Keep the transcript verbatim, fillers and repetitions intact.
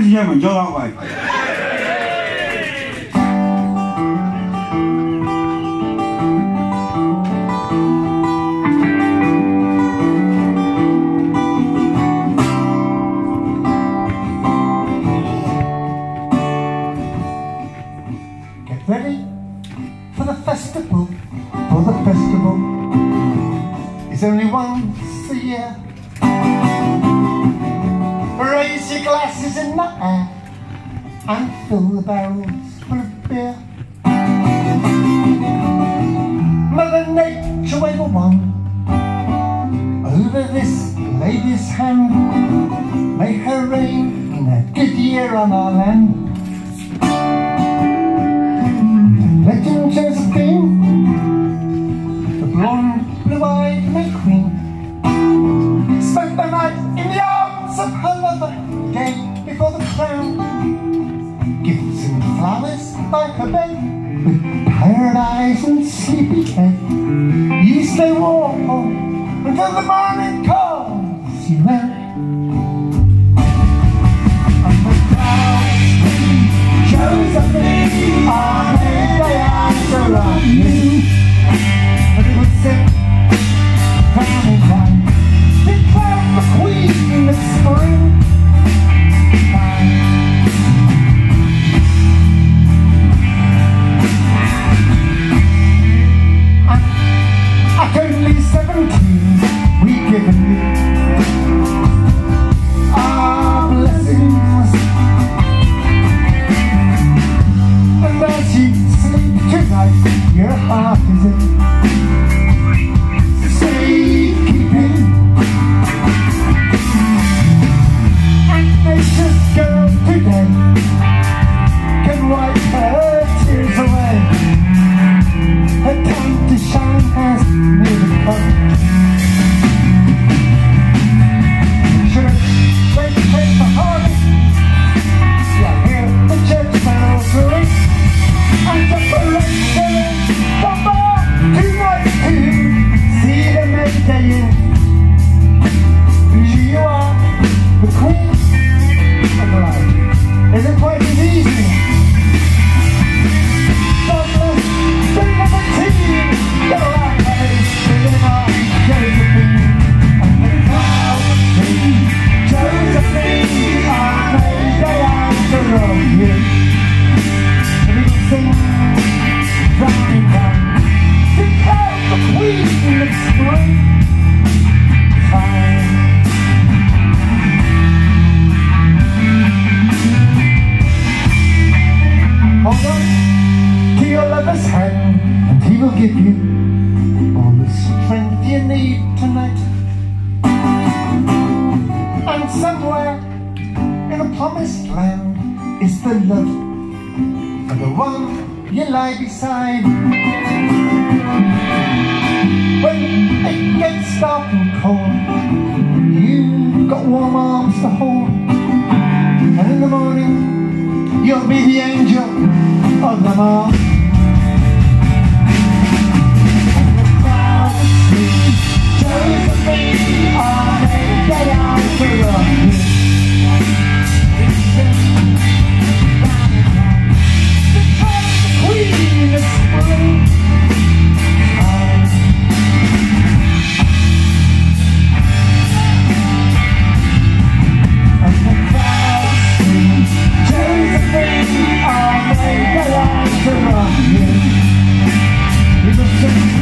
and gentlemen, Joe Otway. Get ready for the festival, for the festival is only once a year. Raise your glasses in the air and fill the barrels full of beer. Mother Nature wave a wand over this lady's hand. May her reign in a good year on our land. Legend Josephine, the blonde, blue-eyed May Queen, spent the night in the arms of her lover, day before the crown. Gifts and flowers by her bed, with paradise and sleepy-head. You stay warm until the morning calls you out. And the crowd scream, Josephine, our day after on you. And it was sit round and round, declare the queen of spring. At only seventeen, we've given you our blessings. And as you sleep tonight, your heart is in safekeeping. And nature's girl today can wipe her tears away. Her time to shine has nearly come. Should wait to take the harvest. Yeah, hear the church bells ring. And the parade come on tonight to see the May in. Here you are, the queen of the life. Isn't quite as easy. God bless the libertine, the life within our Josephine. And the crowd sing, Josephine, our May day after all you. And we sing round and round, declare the queen of spring. Time. Hold on to your lover's hand, and he will give you all the strength you need tonight. And somewhere in a promised land is the love of the one you lie beside. When it gets dark and cold, you've got warm arms to hold. And in the morning, you'll be the angel of them all. And the crowd sings, Josephine, our May day after all you. The queen of spring. And the crowd sings, Josephine, our May day after all you. We will sing